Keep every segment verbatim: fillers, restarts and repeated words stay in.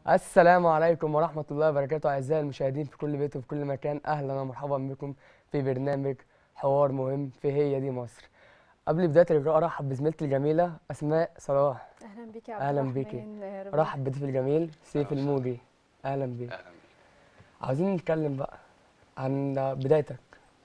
السلام عليكم ورحمة الله وبركاته أعزائي المشاهدين في كل بيت وفي كل مكان. أهلا ومرحبا بكم في برنامج حوار مهم في هي دي مصر. قبل بداية اللقاء أرحب بزميلتي الجميلة أسماء صلاح. اهلا بيك يا عبد أهلا بيكي. الرحمن. ربنا أرحب بضيفي الجميل سيف أهلا وسهلا. الموجي. أهلا بيك. اهلا بيك. عاوزين نتكلم بقى عن بدايتك.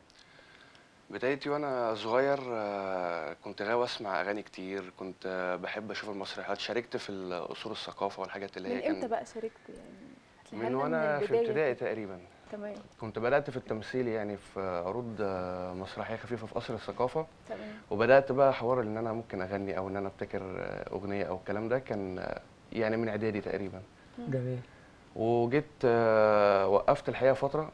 بدايتي وانا صغير آه، كنت غاوي اسمع اغاني كتير، كنت آه، بحب اشوف المسرحيات، شاركت في اصول الثقافه والحاجات اللي من هي امتى كان بقى شاركت يعني؟ هتلاقيها من لنا وانا في البداية ابتدائي كده. تقريبا. تمام كنت بدات في التمثيل يعني في عروض آه، مسرحيه خفيفه في قصر الثقافه، تمام. وبدات بقى حوار ان انا ممكن اغني او ان انا ابتكر آه، اغنيه او الكلام ده كان آه، يعني من اعدادي تقريبا. جميل. وجيت آه، وقفت الحقيقه فتره،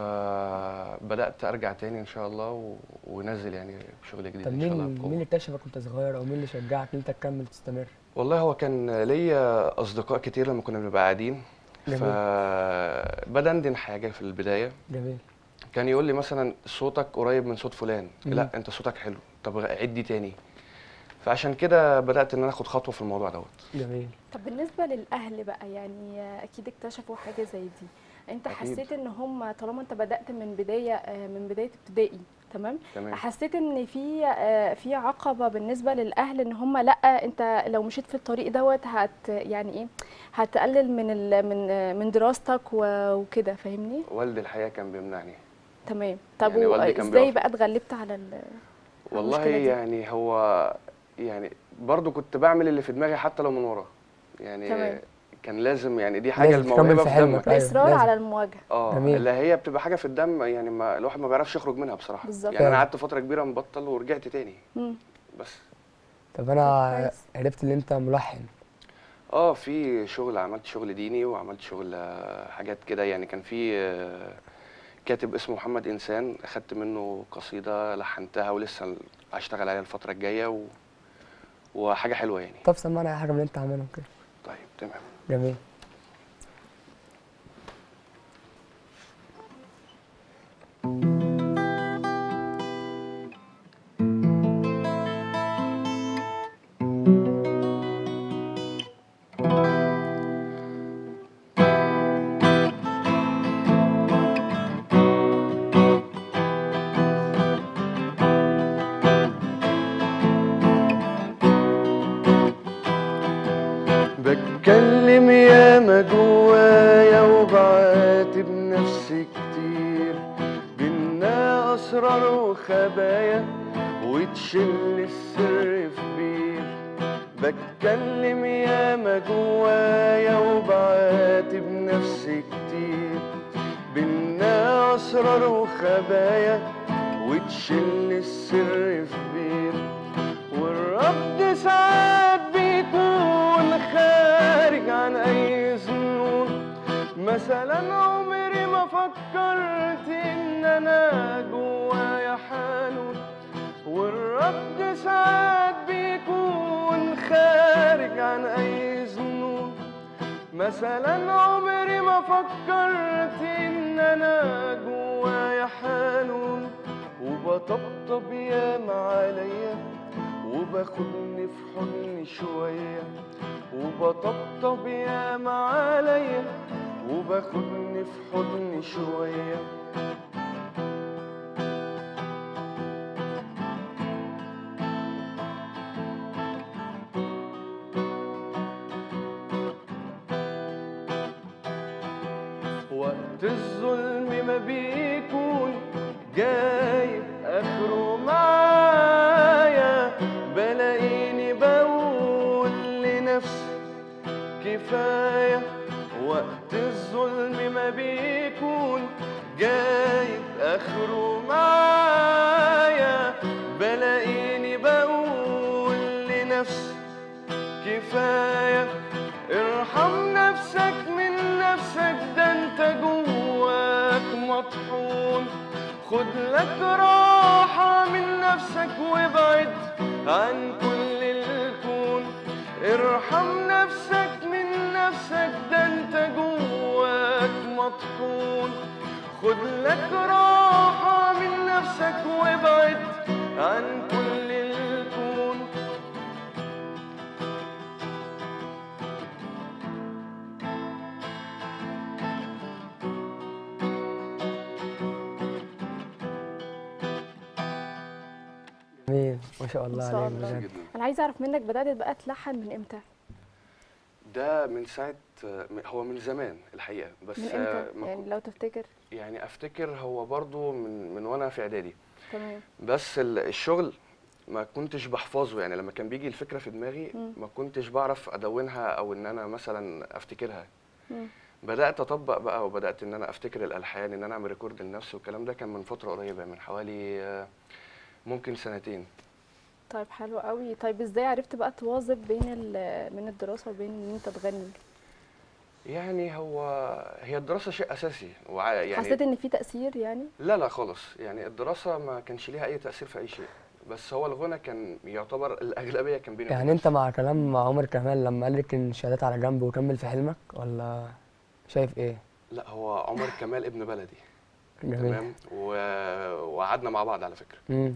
فبدات ارجع تاني ان شاء الله و- ونزل يعني شغل جديد طب ان شاء مين الله مين بقوه. اللي اكتشفك وأنت صغير، أو مين اللي شجعك إن أنت تكمل تستمر؟ والله هو كان ليا اصدقاء كتير لما كنا بنبقى قاعدين، جميل. فبدندن حاجه في البدايه، جميل. كان يقول لي مثلا صوتك قريب من صوت فلان، مم. لا انت صوتك حلو، طب عد دي تاني. فعشان كده بدات ان انا اخد خطوه في الموضوع دوت. جميل. طب بالنسبة للأهل بقى، يعني أكيد اكتشفوا حاجة زي دي. أنت أكيد. حسيت إن هم طالما أنت بدأت من بداية من بداية ابتدائي، تمام؟ تمام. حسيت إن في في عقبة بالنسبة للأهل، إن هم لأ، أنت لو مشيت في الطريق دوت هت يعني إيه، هتقلل من ال من من دراستك وكده، فاهمني؟ والدي الحقيقه كان بيمنعني. تمام. طب يعني والدي كان وإزاي بيقف. بقى اتغلبت على ال- على والله المشكلة دي؟ يعني هو يعني برضو كنت بعمل اللي في دماغي حتى لو من ورا، يعني تمام. كان لازم، يعني دي حاجه لازم تكمل الموهبه في في حلمك. دمك. أيوه الإصرار لازم. على المواجهة. اه جميل. اللي هي بتبقى حاجه في الدم، يعني ما الواحد ما بيعرفش يخرج منها بصراحه. بالظبط. يعني انا فعلا. قعدت فتره كبيره مبطل ورجعت تاني مم. بس. طب طب أنا كويس. عرفت إن أنت ملحن. اه في شغل، عملت شغل ديني وعملت شغل آه، حاجات كده، يعني كان في آه، كاتب اسمه محمد انسان، اخدت منه قصيده لحنتها ولسه هشتغل عليها الفتره الجايه و... وحاجه حلوه يعني. طب سمعنا أي حاجة من اللي أنت عاملهم كده. طيب تمام. جميل. بتكلم ياما جوايا وبعاتب نفسي كتير، بينا اسرار وخبايا وتشل السر في بير. بتكلم ياما جوايا وبعاتب نفسي كتير، بينا اسرار وخبايا وتشل السر في بير. والرد ساعات بيكون خارج عن اي ظنون، مثلا عمري ما فكرت ان انا جوايا حنون. والرد ساعات بيكون خارج عن اي ظنون، مثلا عمري ما فكرت ان انا جوايا حنون. وبطبطب ياما عليا وباخدني في حضني شوية، وبطبطب ياما عليا وباخدني في حضني شوية. وقت الظلم ما بيكون جايب اخره معايا، بلاقيني بقول لنفسي كفايه. وقت الظلم ما بيكون جايب اخره معايا، بلاقيني بقول لنفسي كفايه. ارحم نفسك من نفسك، ده انت جواك مطحون. خد لك راحة من نفسك وابعد عن كل الكون. ارحم نفسك من نفسك، ده انت جواك مطحون. خد لك راحة من نفسك وابعد عن كل الكون. ما شاء الله ما شاء عليك الله. بجد. جدا. انا عايزه اعرف منك بدات بقى تلحن من امتى؟ ده من ساعه، هو من زمان الحقيقه، بس من آه، امتى ما يعني كن- لو تفتكر؟ يعني افتكر هو برضو من من وانا في اعدادي. تمام. بس ال- الشغل ما كنتش بحفظه، يعني لما كان بيجي الفكره في دماغي مم. ما كنتش بعرف ادونها او ان انا مثلا افتكرها. مم. بدات اطبق بقى وبدات ان انا افتكر الالحان، ان انا اعمل ريكورد لنفسي، والكلام ده كان من فتره قريبه، من حوالي آه، ممكن سنتين. طيب حلو قوي. طيب ازاي عرفت بقى تواظب بين ال- من الدراسه وبين ان انت تغني؟ يعني هو هي الدراسه شيء اساسي وع- يعني حسيت ان في تاثير يعني؟ لا لا خالص، يعني الدراسه ما كانش ليها اي تاثير في اي شيء، بس هو الغنى كان يعتبر الاغلبيه كان بيني وبين يعني انت نفسي. مع كلام عمر كمال لما قال لك ان الشهادات على جنب وكمل في حلمك، ولا شايف ايه؟ لا، هو عمر كمال ابن بلدي. جميل. تمام. و... وقعدنا مع بعض على فكره. امم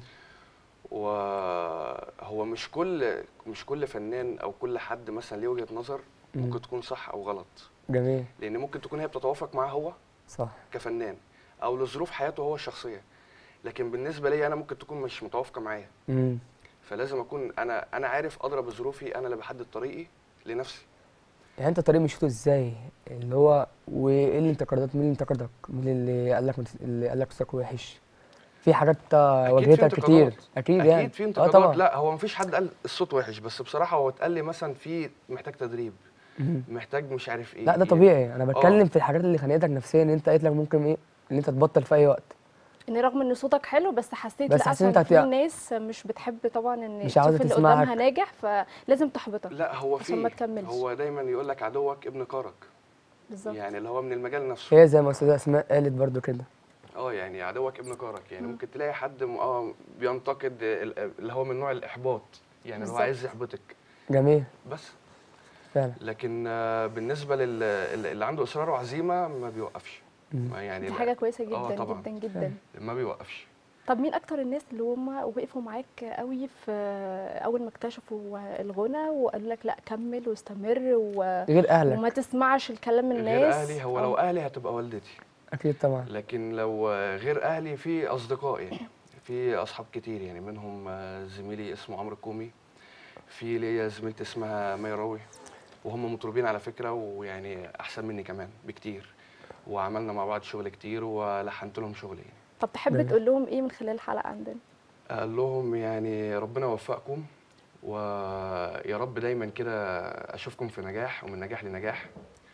وهو مش كل مش كل فنان او كل حد مثلا ليه وجهه نظر ممكن مم. تكون صح او غلط، جميل. لان ممكن تكون هي بتتوافق معاه هو صح. كفنان او لظروف حياته هو الشخصيه، لكن بالنسبه لي انا ممكن تكون مش متوافقه معايا. امم فلازم اكون انا انا عارف اضرب ظروفي، انا اللي بحدد طريقي لنفسي. يعني انت طريق مشيته ازاي؟ اللي هو وايه اللي انتقدك؟ مين اللي انتقدك؟ مين اللي قال لك مت- اللي قال لك صوتك وحش؟ في حاجات آه، أكيد في واجهتك كتير انتقادات. اكيد اكيد يعني. في اه انتقادات. طبعا. لا، هو مفيش حد قال الصوت وحش، بس بصراحه هو اتقال لي مثلا في محتاج تدريب، مم. محتاج مش عارف ايه. لا ده يعني طبيعي، انا اه بتكلم في الحاجات اللي خانقتك نفسيا، ان انت قالت لك ممكن ايه ان انت تبطل في اي وقت، ان رغم ان صوتك حلو بس حسيت بس لا حسيت عشان انت في هت... ناس مش بتحب طبعا ان مش عاوزة تشوف اللي تسمعك. قدامها ناجح فلازم تحبطك لا، هو عشان ما في تكملش. هو دايما يقول لك عدوك ابن كارك، بالظبط. يعني اللي هو من المجال نفسه. هي زي ما استاذه اسماء قالت برضو كده. اه يعني عدوك ابن كارك، يعني مم. ممكن تلاقي حد م- اه بينتقد ال- اللي هو من نوع الاحباط، يعني اللي هو عايز بالظبط. يحبطك جميل. بس. فعلا. لكن آه، بالنسبه لل اللي عنده اصرار وعزيمه ما بيوقفش. مم. ما يعني دي لا. حاجه كويسه اه جدا طبعا جدا جدا. فعلا. ما بيوقفش. طب مين اكتر الناس اللي هم وقفوا معاك قوي في اول ما اكتشفوا الغنى وقالوا لك لا كمل واستمر و... غير وما اهلك. تسمعش الكلام الناس؟ غير اهلي، هو لو آه. اهلي هتبقى والدتي، اكيد طبعا. لكن لو آه، غير اهلي في اصدقاء، يعني في اصحاب كتير، يعني منهم آه، زميلي اسمه عمرو كومي، في ليا زميلتي اسمها ميراوي، وهم مطربين على فكره، ويعني احسن مني كمان بكتير، وعملنا مع بعض شغل كتير ولحنت لهم شغل يعني. طب تحب جميل. تقول لهم ايه من خلال الحلقه عندنا؟ قال لهم يعني ربنا يوفقكم، ويا رب دايما كده اشوفكم في نجاح ومن نجاح لنجاح،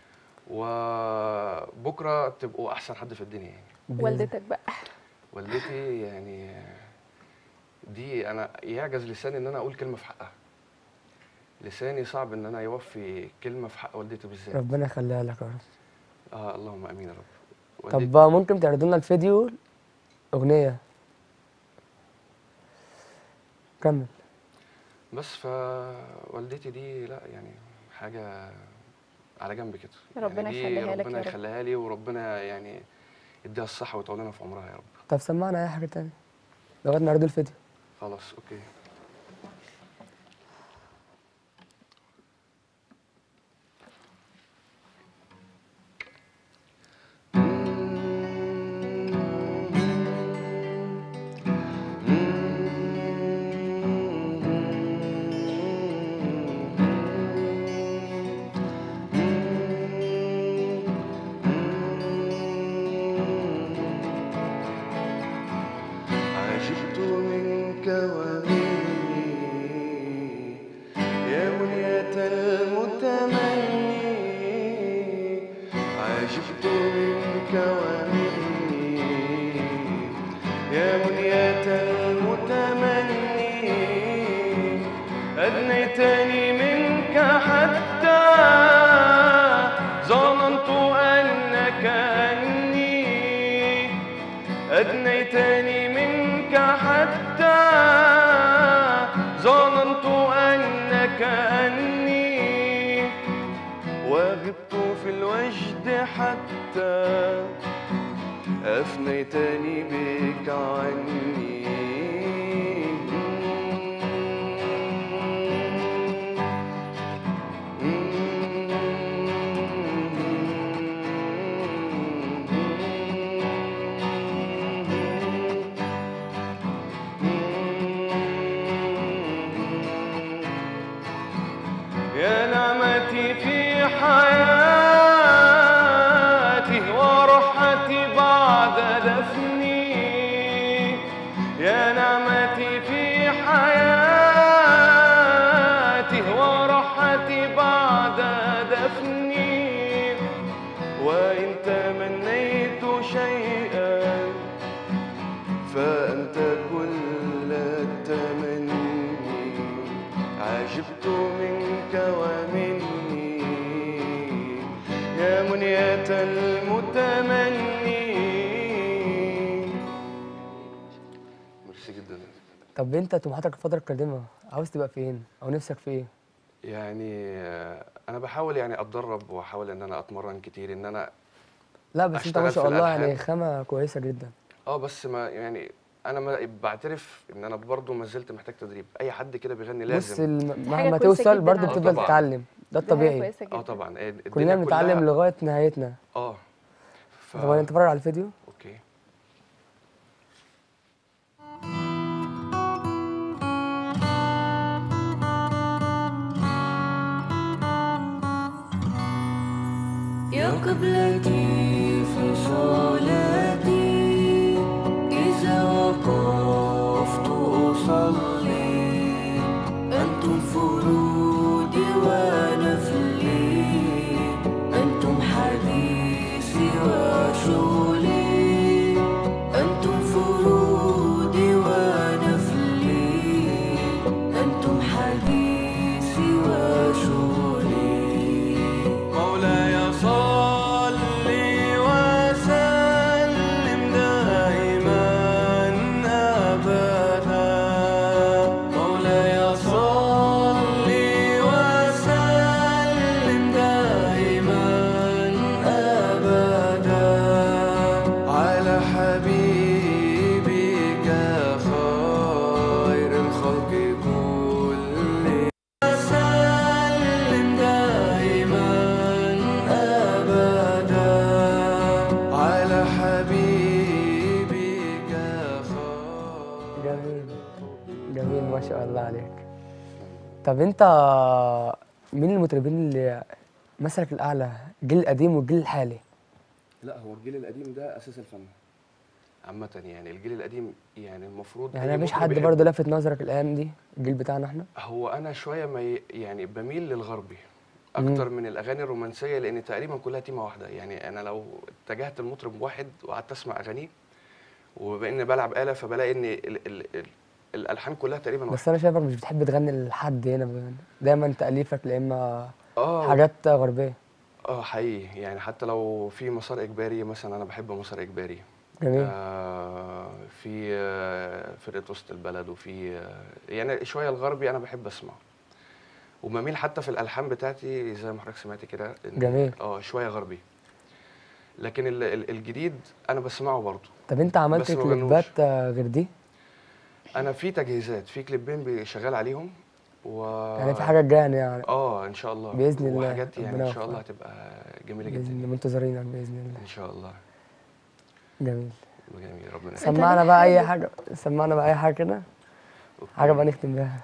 وبكره تبقوا احسن حد في الدنيا يعني. بإذن- والدتك بقى. والدتي يعني دي انا يعجز لساني ان انا اقول كلمه في حقها، لساني صعب ان انا يوفي كلمه في حق والدتي بالذات. ربنا يخليها لك يا رب. اه اللهم امين يا رب. طب والدتي بقى ممكن تعرضوا لنا الفيديو اغنيه؟ كمل. بس فوالدتي دي لا يعني حاجه على جنب كده، ربنا يعني دي يخليها لك ربنا يا رب. يخليها لي، وربنا يعني يديها الصحه ويطول لنا في عمرها يا رب. طب سمعنا اي حاجه تانية لغايه ما نعرضوا الفيديو. خلاص اوكي. عجبت منك ومني يا بنية المتمني، عجبت منك ومني يا بنية المتمني، أدنيتني منك حتى ظننت أنك أني، أدنيتني منك حتى ظننت أنك أني، وغبت في الوجد حتى أفنيتني بك عني. منية المتمنين. ميرسي جدا. طب انت طموحاتك الفتره القادمه عاوز تبقى فين او نفسك في ايه؟ يعني آه، انا بحاول يعني اتدرب واحاول ان انا اتمرن كتير ان انا لا بس انت ما اشتغل شاء في الله يعني الالحان. خامه كويسه جدا. اه بس ما يعني انا ما بعترف ان انا برضو ما زلت محتاج تدريب. اي حد كده بيغني بص لازم. الم- دي حاجة مهما كويسة توصل جدا برضه على اه بتفضل طبعا. تتعلم، ده دي حاجة الطبيعي. كويسة اه جدا. طبعا آه، كلنا الدنيا بنتعلم كلها. لغايه نهايتنا. اه ف طب نتفرج على الفيديو. اوكي. يا قبلتي في صلاتي إذا وقفت أصلي، أنتم فرودي ونفلي، أنتم حديثي وشغلي، أنتم فرودي ونفلي، أنتم حديثي وشغلي. مولاي صل وسلم دائما أبدا، مولاي صل وسلم دائما أبدا على حبيبك خير الخلق كلهم. وسلم دائما أبدا على حبيبك خير. جميل جميل ما شاء الله عليك. طب انت مين المطربين اللي مثلك الاعلى، الجيل القديم والجيل الحالي؟ لا هو الجيل القديم ده اساس الفن عامة. يعني الجيل القديم يعني المفروض يعني أي مفيش مطرب حد يحبه. برضه لافت نظرك الايام دي الجيل بتاعنا احنا؟ هو انا شويه ما ي... يعني بميل للغربي اكتر من الاغاني الرومانسيه، لان تقريبا كلها تيمه واحده. يعني انا لو اتجهت لمطرب واحد وقعدت اسمع اغانيه وباني بلعب آلة فبلاقي ان ال... ال... ال... الالحان كلها تقريبا بس واحده. انا شايفك مش بتحب تغني لحد هنا ب- دايما تأليفك لا اما اه حاجات غربية. اه حقيقي. يعني حتى لو في مسار اجباري مثلا انا بحب مسار اجباري. جميل. آه في آه فرقه وسط البلد، وفي آه يعني شويه الغربي انا بحب اسمع، وبميل حتى في الالحان بتاعتي زي ما حضرتك سمعتي كده إن- جميل. اه شويه غربي. لكن ال- ال- الجديد انا بسمعه برضه. طب انت عملت بس ما كليبات بغنوش. آه، غير دي؟ انا في تجهيزات في كليبين شغال عليهم و يعني في حاجات جايه يعني اه ان شاء الله بإذن الله، وحاجات يعني ربنا ان شاء الله يوفقك. هتبقى جميله بإذن جدا الله يعني. منتظرينك بإذن الله. ان شاء الله. جميل. جميل ربنا يخليك. سمعنا ليه بقى اي حابب- حاجة، سمعنا بقى اي حاجة كده، أوكي. حاجة بقى نختم بيها.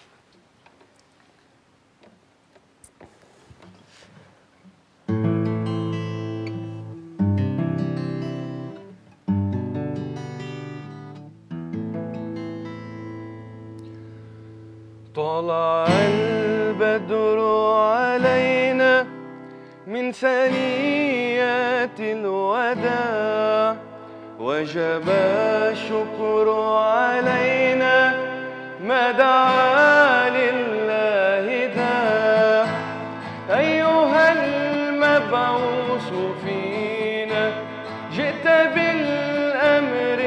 طلع البدر علينا من ثنيات الوداع، وجب الشكر علينا ما دعا لله داع. أيها المبعوث فينا جئت بالأمر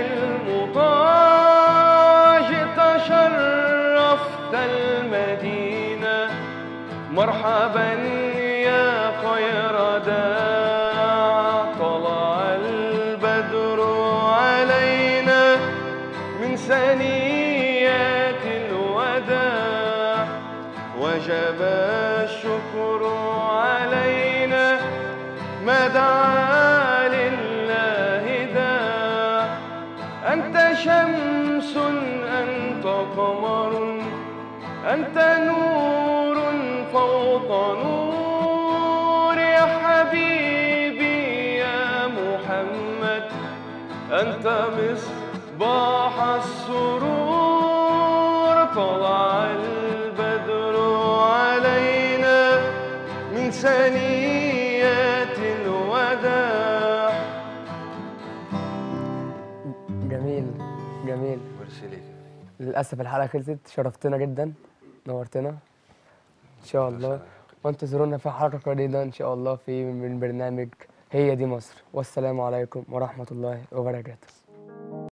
المطاع، جئت شرفت المدينة مرحبا يا خير داع. طلع البدر علينا من ثنيات الوداع، وجب الشكر علينا ما دعا لله داع. أنت شمس أنت قمر أنت نور فوق نور، يا حبيبي يا محمد أنت مصباح السرور. طلع البدر علينا من ثنيات الوداع. جميل جميل. ميرسي ليك. للأسف الحلقة خلصت، شرفتنا جدا، نورتنا إن شاء الله. وانتظرونا في حلقة جديدة إن شاء الله في من برنامج هي دي مصر. والسلام عليكم ورحمة الله وبركاته.